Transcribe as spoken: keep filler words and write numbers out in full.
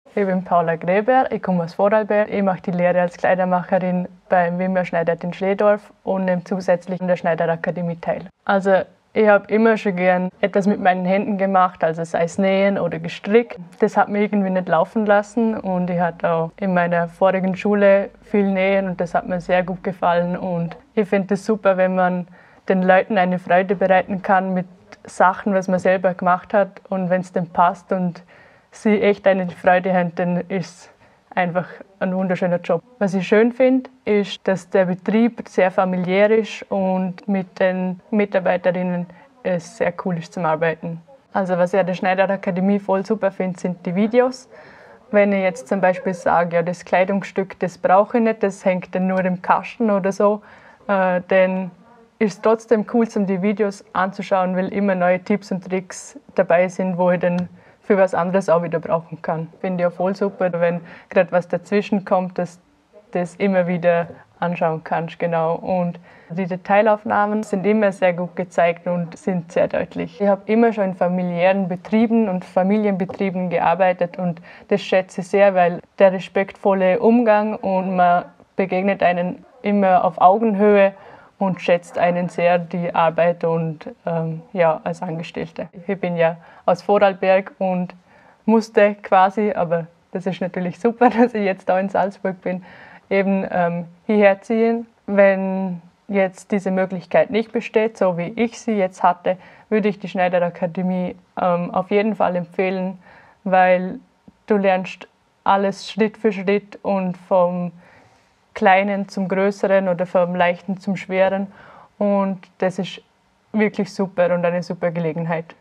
Ich bin Paula Greber, ich komme aus Vorarlberg. Ich mache die Lehre als Kleidermacherin beim Wimmer Schneidert in Schlehdorf und nehme zusätzlich an der Schneiderakademie teil. Also ich habe immer schon gern etwas mit meinen Händen gemacht, also sei es nähen oder gestrickt. Das hat mich irgendwie nicht laufen lassen und ich hatte auch in meiner vorigen Schule viel nähen und das hat mir sehr gut gefallen. Und ich finde es super, wenn man den Leuten eine Freude bereiten kann mit Sachen, was man selber gemacht hat, und wenn es dann passt und sie echt eine Freude haben, dann ist es einfach ein wunderschöner Job. Was ich schön finde, ist, dass der Betrieb sehr familiär ist und mit den Mitarbeiterinnen es sehr cool ist zum Arbeiten. Also was ich an der Schneiderakademie voll super finde, sind die Videos. Wenn ich jetzt zum Beispiel sage, ja, das Kleidungsstück, das brauche ich nicht, das hängt dann nur im Kasten oder so, äh, dann ist es trotzdem cool, um die Videos anzuschauen, weil immer neue Tipps und Tricks dabei sind, wo ich dann für was anderes auch wieder brauchen kann. Finde ich auch voll super, wenn gerade was dazwischen kommt, dass das immer wieder anschauen kannst. Genau. Und die Detailaufnahmen sind immer sehr gut gezeigt und sind sehr deutlich. Ich habe immer schon in familiären Betrieben und Familienbetrieben gearbeitet und das schätze ich sehr, weil der respektvolle Umgang und man begegnet einen immer auf Augenhöhe und schätzt einen sehr die Arbeit und ähm, ja, als Angestellte. Ich bin ja aus Vorarlberg und musste quasi, aber das ist natürlich super, dass ich jetzt da in Salzburg bin, eben ähm, hierher ziehen. Wenn jetzt diese Möglichkeit nicht besteht, so wie ich sie jetzt hatte, würde ich die Schneiderakademie ähm, auf jeden Fall empfehlen, weil du lernst alles Schritt für Schritt und vom Kleinen zum Größeren oder vom Leichten zum Schweren, und das ist wirklich super und eine super Gelegenheit.